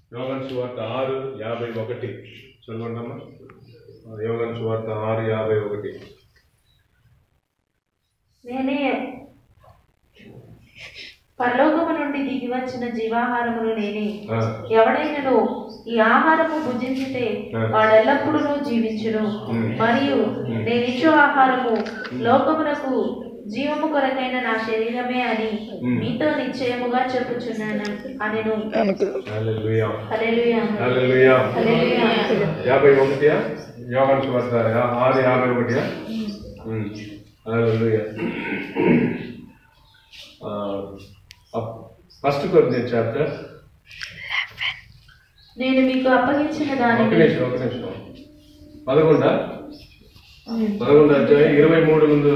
యోహాను సువార్త 6:51 చదవండమ్మా. యోహాను సువార్త 6:51. నేనే పరలోకము నుండి దిగి వచ్చిన జీవాహారమును నేనే. ఎవడైనను ఈ ఆహారము భుజించితే వాడెల్లప్పుడూ జీవించును. మరియు నేనిచ్చు ఆహారము లోకమునకు జీవము కొరకైన నా శరీరమే అని మీతో నిశ్చయముగా చెప్పుచున్నాను అనెను. హల్లెలూయా హల్లెలూయా హల్లెలూయా. 51 యోహాను సువార్త 6:51. హల్లెలూయా. ఫస్ట్ కొరింథీయుల చాప్టర్. నేను మీకు అప్పగించిన దానిని ఒక నిమిషం 11 అధ్యాయం 23 ముందు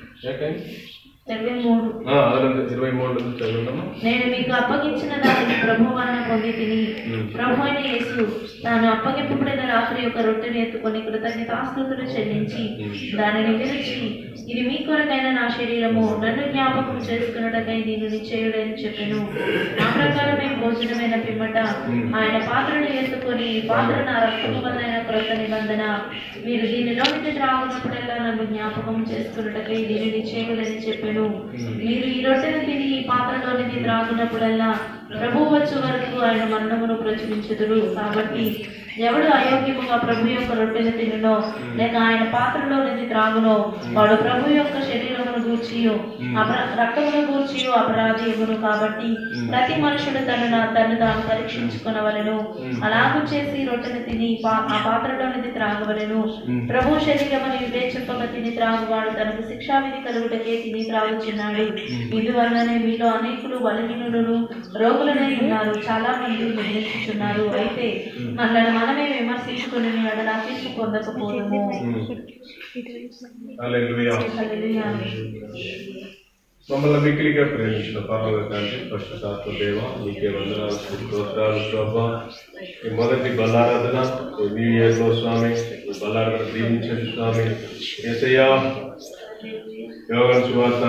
23 చదువుతాము. నేను మీకు అప్పగించిన దానిని ప్రభు వలన పొంది తిని, ప్రభు అయిన యేసు తాను అప్పగింపబడిన రాత్రి యొక్క రొట్టెని ఎత్తుకొని కృతజ్ఞతాస్తుతులు చెల్లించి దానిని విరిచి, ఇది మీ కొరకైన నా శరీరము, నన్ను జ్ఞాపకం చేసుకున్నటకై నేను నిశ్చయుడని చెప్పెను. ఆ ప్రకారమే భోజనమైన పిమ్మట ఆయన పాత్రను ఎత్తుకొని, ఈ పాత్ర నా రక్తము వలన క్రొత్త నిబంధన, మీరు దీనిలోనికి త్రాగునప్పుడల్లా నన్ను జ్ఞాపకం చేసుకున్నటకై దీన్ని నిశ్చయుడని చెప్పెను. మీరు ఈ రొట్టెను తిని ఈ పాత్రలోనిది త్రాగునప్పుడల్లా ప్రభువు వచ్చు వరకు ఆయన మరణమును ప్రచురించుదురు. కాబట్టి ఎవడు అయోగ్యముగా ప్రభు యొక్క రొట్టెను తినునో లేక ఆయన పాత్రలోనిది త్రాగునో వాడు ప్రభు యొక్క శరీరమును గూర్చియు రక్తమును గూర్చియు అపరాధీయమును. కాబట్టి ప్రతి మనుషుడు తను తాను పరీక్షించుకొనవలెను. అలాగూ చేసి రొట్టెను తిని ఆ పాత్రలోనిది త్రాగవలెను. ప్రభు శరీరమును వివేచింపక తిని త్రాగువాడు తనకు శిక్షావిధి కలుగుటకే తిని త్రాగుచున్నాడు. ఇందువలననే మీలో అనేకులు బలహీనులను రోగులనే ఉన్నారు, చాలా మంది నిర్ణయించుచున్నారు. అయితే మనల్ని మనమే విమర్శించుకుని అడలా తీర్పు పొందకపోదుము. మమ్మల్ని మిక్కిలిగా ప్రేమించిన పరలోక తండ్రి, పరిశుద్ధాత్మ దేవ, నీకే వందనాలు స్తోత్రాలు ప్రభా. ఈ మొదటి బల్లారాధన న్యూ ఇయర్ లో స్వామి, ఈ బల్లారాధన దీవించండి స్వామి. యేసయ్యా, యోహాను సువార్త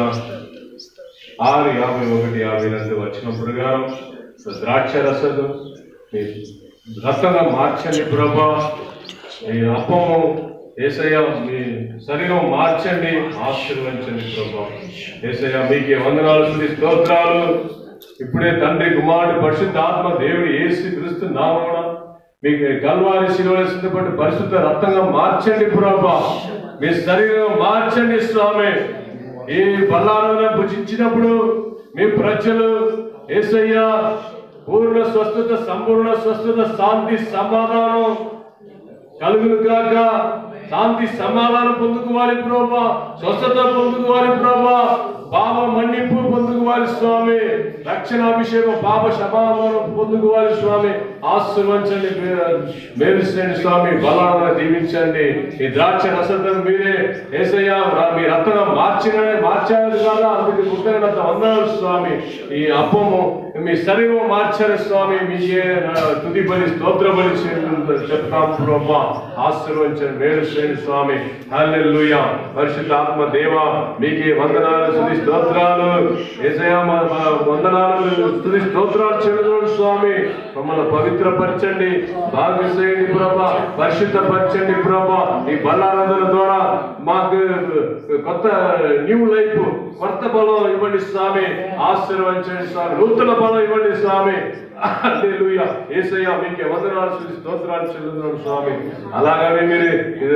6:51-52 వచ్చిన ప్రకారం ద్రాక్ష రసదు మీ రక్తంగా మార్చండి ప్రభా. మీ అప్పము యేసయ్యా మీ శరీరం మార్చండి, ఆశీర్వదించండి ప్రభా. యేసయ్యా మీకే వందనాలు స్తోత్రాలు. ఇప్పుడే తండ్రి కుమారుడు పరిశుద్ధాత్మ దేవుడు యేసు క్రీస్తు నామమున మీకు కల్వారి శిలువలో సిద్ధపడి పరిశుద్ధ రక్తంగా మార్చండి ప్రభా. మీ శరీరం మార్చండి స్వామి. ఈ బల్లారాధన భుజించినప్పుడు మీ ప్రజలు యేసయ్యా పూర్ణ స్వస్థత, సంపూర్ణ స్వస్థత, శాంతి సమాధానం కలుగును కాక. శాంతి సమాధానం పొందుకోవాలి ప్రభా, స్వస్థత పొందుకోవాలి ప్రభా, పాప మన్నింపు పొందుకోవాలి స్వామి, రక్షణాభిషేకం పాప సమాధానం పొందుకోవాలి స్వామి. ఆశీర్వదించండి, మేలు చేయండి స్వామి. బలాలను దీవించండి. ఈ ద్రాక్ష రసతను మీరే యేసయ్యా మీ రక్తంగా మార్చారు కదా, అందుకు కృతజ్ఞత వందనాలు స్వామి. ఈ అప్పము మీ శరీరం మార్చారు స్వామి. మీకే తుది బలి స్తోత్ర బలి చెప్తాం ప్రభా. ఆశీర్వదించండి, మేలు చేయండి స్వామి. హల్లెలూయా. పరిశుద్ధ ఆత్మ దేవా మీకే వందనాలు స్తుతి స్తోత్రాలు. యేసయ్యా వందనాలు స్తుతి స్తోత్రాలు చెల్లించండి స్వామి. మమ్మల్ని పవిత్రపరచండి, బాగు చేయండి ప్రభా, పరిశుద్ధపరచండి ప్రభా. ఈ బల్లారాధన ద్వారా మాకు కొత్త న్యూ లైఫ్, కొత్త బలం ఇవ్వండి స్వామి. ఆశీర్వదించండి స్వామి, నూతన బలం ఇవ్వండి స్వామి. హల్లెలూయా. యేసయ్యా మీకే వందనాలు స్తుతి స్తోత్రాలు చెల్లించండి స్వామి. అలాగనే మీరు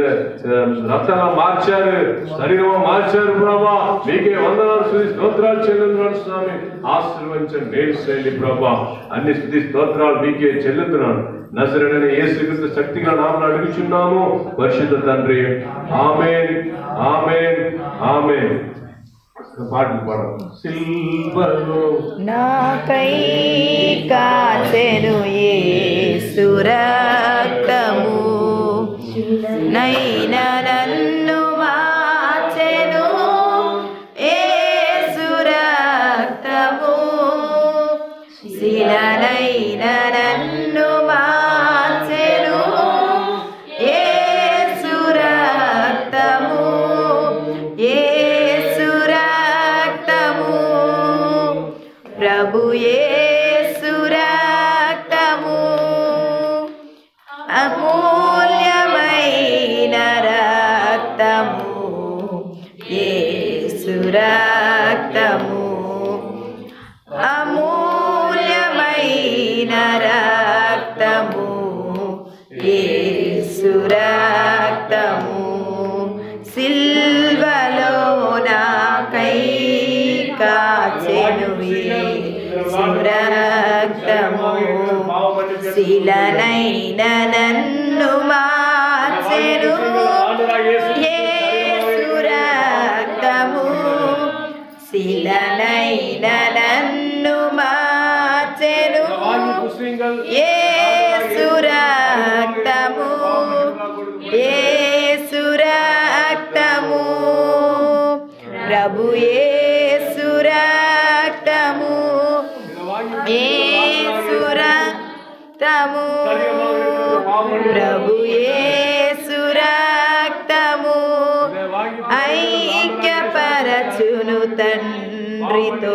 రక్తంగా మార్చారు, శరీరం మార్చారు ప్రభా. మీకే వందనాలు స్తుతి స్తోత్రాలు చెల్లించండి స్వామి. ఆశీర్వదించండి, మేలు చేయండి ప్రభా. అన్ని స్తుతి స్తోత్రాలు మీకే చెల్లిస్తున్నాను. నజరేయుడైన యేసుక్రీస్తు శక్తిగా నామమున అడుగుచున్నాము పరిశుద్ధ తండ్రి. ఆమేన్, ఆమేన్, ఆమేన్. పాటలు పాడాలి. సిల్వరు నాకై కాచెను యేసు రక్తము, నైనా నన్ను మార్చెను యేసు రక్తము, శిలనైనా నన్ను మార్చెను యేసు రక్తము, యేసు రక్తము, ప్రభు యేసు రక్తము. ఘనమైన రక్తము యేసు రక్తము సిల్వలో నాకై కాచెను యేసు రక్తము శిలనైన నన్ను మార్చెను యేసు రక్తము శిలనైన నన్ను మార్చెను యేసు రక్తము యేసు రక్తము ప్రభు యేసు రక్తము యేసు రక్తము ప్రభు యేసు రక్తము ఐక్యపరచును తండ్రితో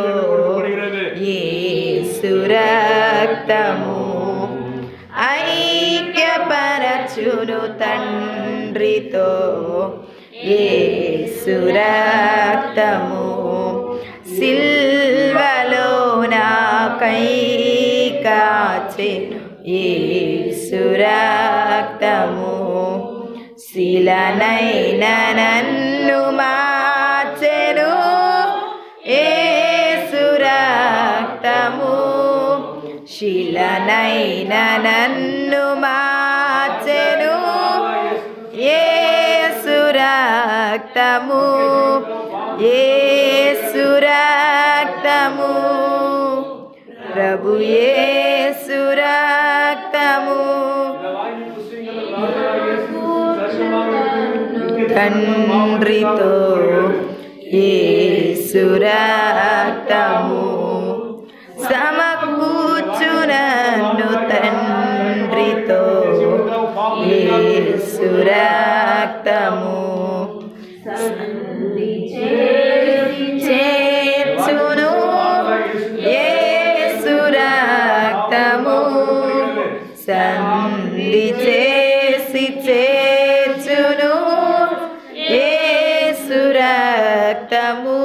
యేసు రక్తము ఐక్యపరచును తండ్రితో యేసు రక్తము సిల్వలో నాకై కాచెను యేసు రక్తము శిలనైన నన్ను మార్చెను యేసు రక్తము శిలనైన నన్ను మార్చెను యేసు రక్తము యేసు రక్తము ప్రభు యేసు రక్తము తండ్రితో యేసు రక్తము సమకూర్చునన్ను తండ్రితో యేసు రక్తము చేర్చును యేసు రక్తము సంధి చేసి చేర్చును యేసు రక్తము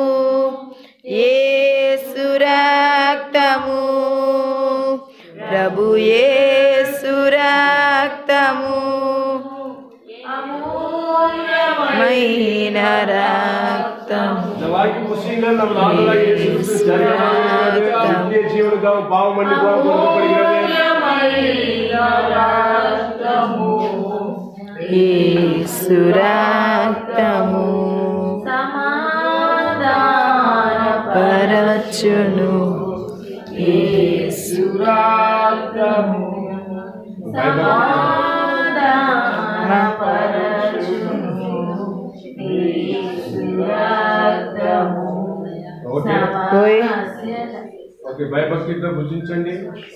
యేసు రక్తము ప్రభు యేసు రక్తము మైన రక్తము యేసు రక్తము పరచును యేసు రక్తము ఓకే భయభక్తితో భుజించండి.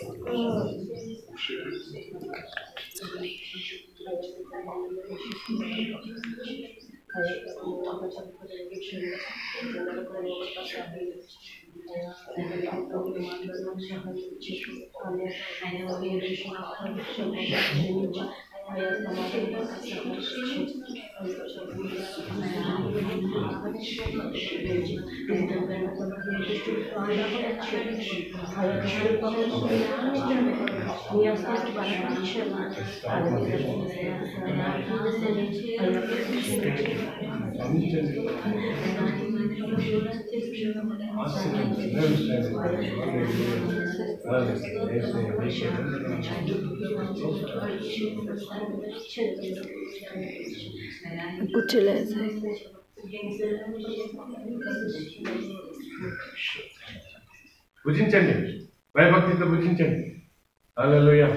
భుజించండి, భయభక్తితో భుజించండి. హల్లెలూయా.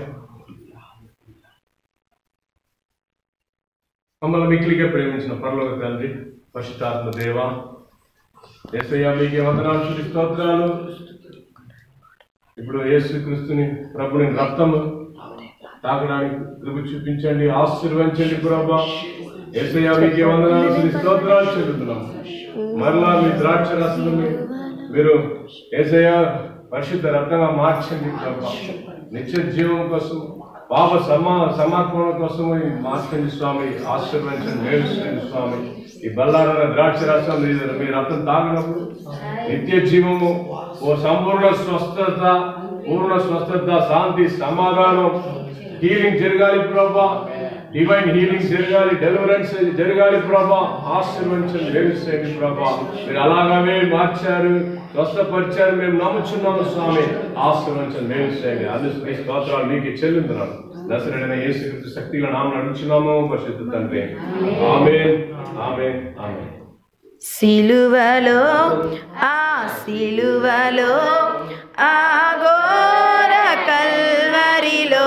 మమ్మల్ని మిక్కిలిగా ప్రేమించిన పరలోక తండ్రి, పరిశుద్ధాత్మ దేవా, యేసయ్యా మీకే వందనాలు, స్తుతి స్తోత్రాలు. ఇప్పుడు యేసుక్రీస్తుని ప్రభుని రక్తము తాగడానికి కృప చూపించండి, ఆశీర్వదించండి ప్రభువా. యేసయ్యా మీకే వందనాలు, స్తుతి స్తోత్రాలు చెల్లిస్తున్నాము. మరలా మీ ద్రాక్ష రసము మీరు యేసయ్యా పరిశుద్ధ రక్తంగా మార్చండి ప్రభువా. నిత్య జీవం కోసం, పాప సమర్పణ కోసం మార్చండి స్వామి. ఆశీర్వదించండి, మేలుచండి స్వామి. ఈ బల్లారన ద్రాక్ష రసం మీ రక్తం తాగినప్పుడు నిత్య జీవము, ఓ సంపూర్ణ స్వస్థత, ఓ పూర్ణ స్వస్థత, శాంతి, సమాధానం, హీలింగ్ జరగాలి ప్రభా. డివైన్ హీలింగ్ జరగాలి, డెలివరెన్స్ జరగాలి ప్రభా. ఆశీర్వదించండి, వేసేయండి ప్రభా. మీరు అలాగే మార్చారు, స్వస్థపరిచారు, మేము నమ్ముచున్నాము స్వామి. ఆశీర్వదించండి, వేసేయండి. అది స్తోత్రాలు నీకు చెల్లించున్నాను. నజరేయుడైన యేసుక్రీస్తు శక్తిలో నామమున నడుచున్నాము పరిశుద్ధ తండ్రి. ఆమేన్, ఆమేన్, ఆమేన్. సిలువలో ఆ సిలువలో ఆ ఘోర కల్వరిలో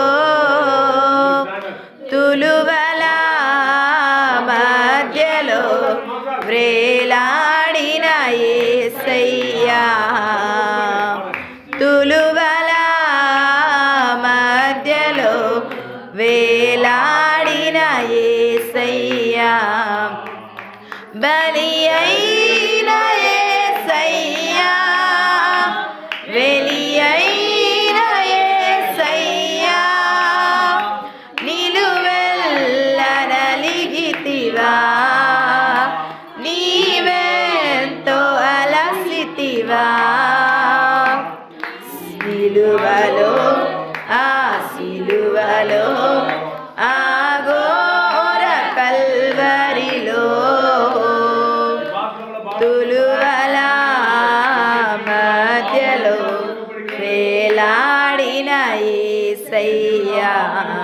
తులువల మధ్యలో వ్రేలాడిన యేసయ్యా, తులువల మధ్యలో వేలాడిన యేసయ్యా, బలి అయిన యేసయ్యా, వెలి అయిన యేసయ్యా, నిలువెల్ల నలిగితివా, నీవెంతో అలసితివా. సిలువలో ఆ సిలువలో ఆ ఘోర కల్వరిలో తులువల మధ్యలో వేలాడిన యేసయ్యా,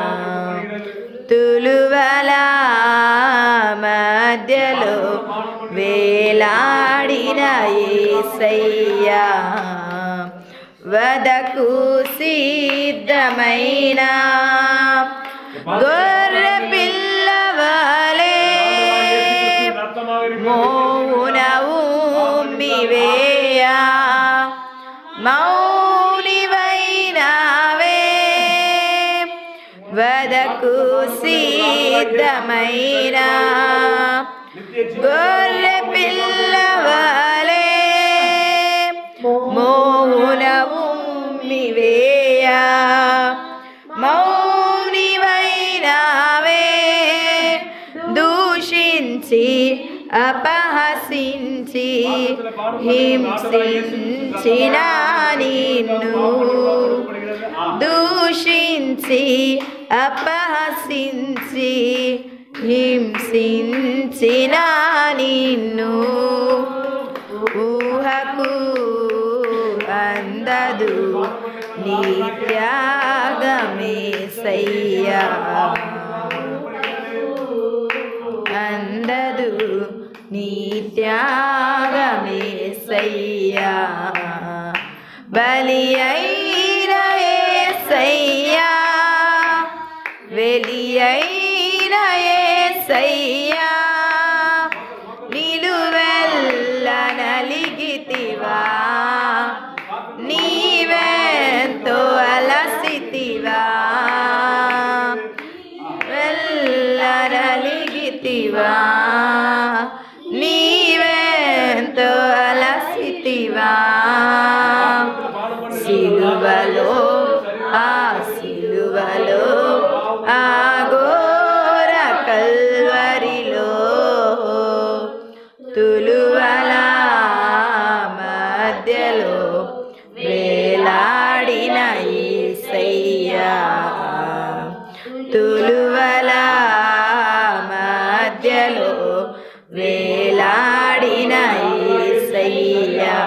తులువల మధ్యలో వేలాడిన యేసయ్యా, వదకు సిద్ధమైన గొర్రె పిల్లవలే మోన ఉమ్మివేయా, మౌనివైనావే, వదకు సిద్ధమైన గొర్రె పిల్లవలే మోన ఉమ్మివేయా, మౌనివైనావే, దూషించి అపహసించి హింసించిన నిన్ను, దూషించి అపహసించి హింసించిన నిన్ను, ఊహకు అందదు నీ త్యాగమేసయ్యా, అందదు నీ త్యాగమేసయ్యా, బలి అయిన యేసయ్యా, వెలి అయిన యేసయ్యా, నిలువెల్ల నలిగితివా, నీవెంతో అలసితివా, వెల్ల నలిగితివా, నీవెంతో అలసితివా. సిలువలో ఆ సిలువలో ఆ ఘోర కల్వరిలో తులువల మధ్యలో వేలాడిన యేసయ్యా, తులువల మధ్యలో వేలాడిన యేసయ్యా,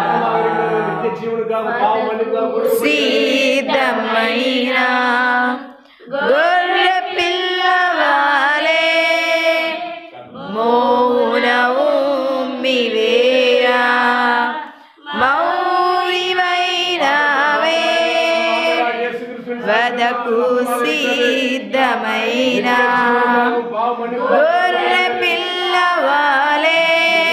సిద్ధమైన గొర్రె పిల్లవలే మౌన ఉమ్మివేయా, మౌనివైనావే, వదకు సిద్ధమైన గొర్రె పిల్లవలే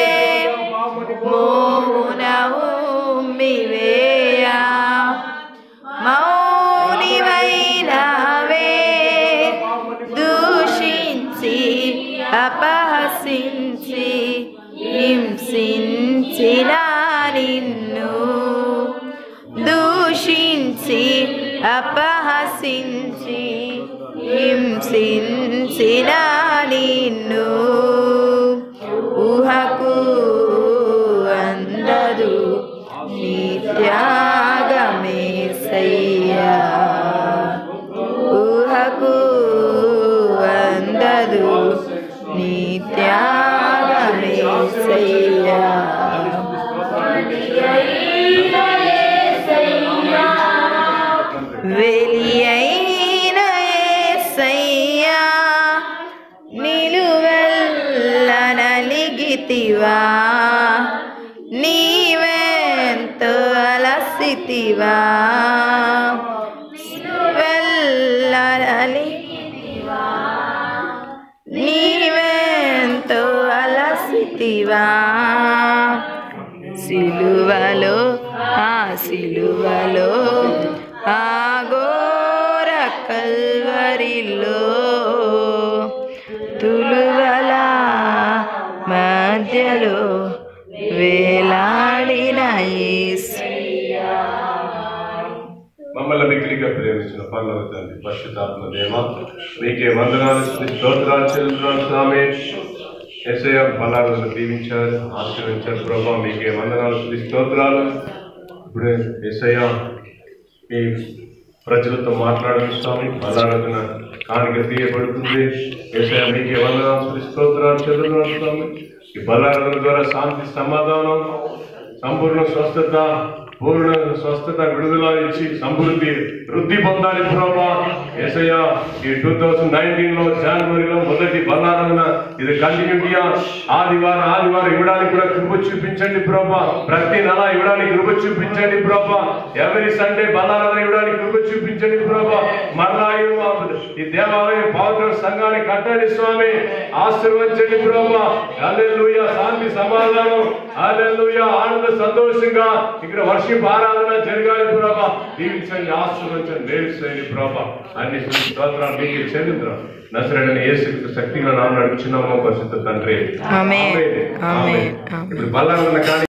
మౌన ఉమ్మివేయా, మౌనివైనావే, దూషించి అపహసించి హింసించిన నిన్ను, దూషించి అపహసించి హింసించిన నిన్ను, ఊహకు అందదు నీ త్యాగమేసయ్యా, అయిన యేసయ్యా నిలువెల్ల నలిగితివా నీవెంతో అలసితివా నిలువెల్ల నలిగితివా నీవెంతో అలసితివా సిలువలో సిలువలో ఆ ఘోర కల్వరిలో తులువల మధ్యలో వేలాడిన యేసయ్యా. మమ్మల్ని మిగిలిగా ప్రేమించిన పరలోక తండ్రి పరిశుద్ధాత్మ దేవ మీకే వందనాలు స్తోత్రాలు చెల్లిస్తున్నాను స్వామి. యేసయ్య బలాలను దీవించారు, ఆశీర్వదించారు ప్రభా. మీకే వందనాలు స్తోత్రాలు. ఇప్పుడే యేసయ్య మీ ప్రజలతో మాట్లాడడం స్వామి. బలాలను కానుక తీయబడుతుంది. యేసయ్య మీకే వందనాలు స్తోత్రాలు చెల్లిస్తున్నాను స్వామి. ఈ బలాల ద్వారా శాంతి, సమాధానం, సంపూర్ణ స్వస్థత, పూర్ణ స్వస్థత, విడుదల ఇచ్చి సమృద్ధి వృద్ధి పొందాలి ప్రభా. యేసయ్య ఈ 2019లో జనవరిలో మొదటి బలారణ ఇది కంటిన్యూటీగా ఆదివారం ఇవ్వడానికి కూడా కృప చూపించండి ప్రభా. ప్రతి నెల ఇవ్వడానికి కృప చూపించండి ప్రభా. ఎవరి సండే బలారణ ఇవ్వడానికి కృప చూపించండి ప్రభా. మరలా ఈ దేవాలయం పవిత్ర సంఘాన్ని కట్టండి స్వామి. ఆశీర్వదించండి ప్రభా. హల్లెలూయా. శాంతి, సమాధానం, హల్లెలూయా, ఆనంద, సంతోషంగా ఇక్కడ వర్షిప్ ఆరాధన జరగాలి ప్రభా. దీవించండి, ఆశీర్వదించండి, నేర్చుకోండి ప్రభా. అన్ని స్తోత్రాలు మీకు చెల్లిద్దాం. నజరేయుడైన యేసు శక్తిగా నామమున నడుచున్నాము పరిశుద్ధ తండ్రి. ఆమేన్. ఆమేన్. ఇప్పుడు బలారణ